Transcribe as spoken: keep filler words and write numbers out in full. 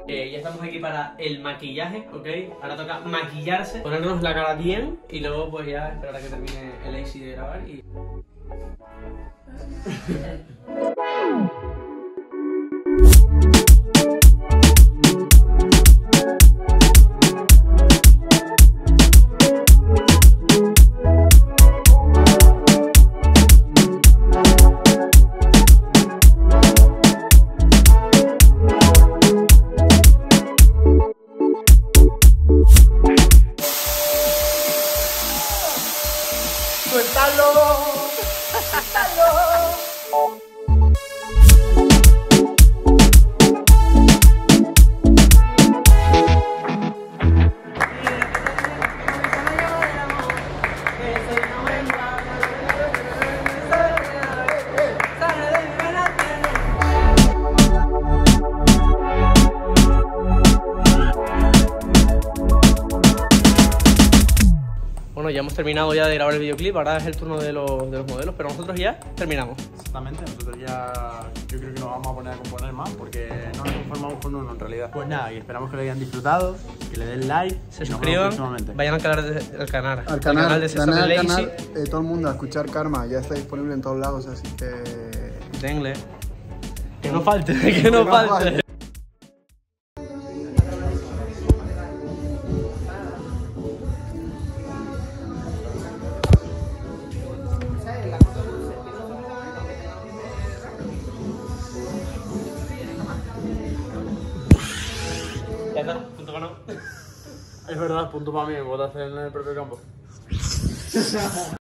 Eh, ya estamos aquí para el maquillaje, ¿ok? Ahora toca maquillarse, ponernos la cara bien y luego pues ya esperar a que termine el A C de grabar y... ¡Suéltalo! ¡Suéltalo! Bueno, ya hemos terminado ya de grabar el videoclip, ahora es el turno de los, de los modelos, pero nosotros ya terminamos. Exactamente, nosotros ya yo creo que nos vamos a poner a componer más porque no nos conformamos con uno en realidad. Pues nada, y esperamos que lo hayan disfrutado, que le den like, se suscriban, vayan al canal, de, al canal, al canal, al canal de César de Lazy. Canal, eh, todo el mundo a escuchar Karma, ya está disponible en todos lados, así que... Denle. Que no falte, que no, no falte. falte. Ya está, punto para no. Es verdad, punto para mí, votaste en el propio campo.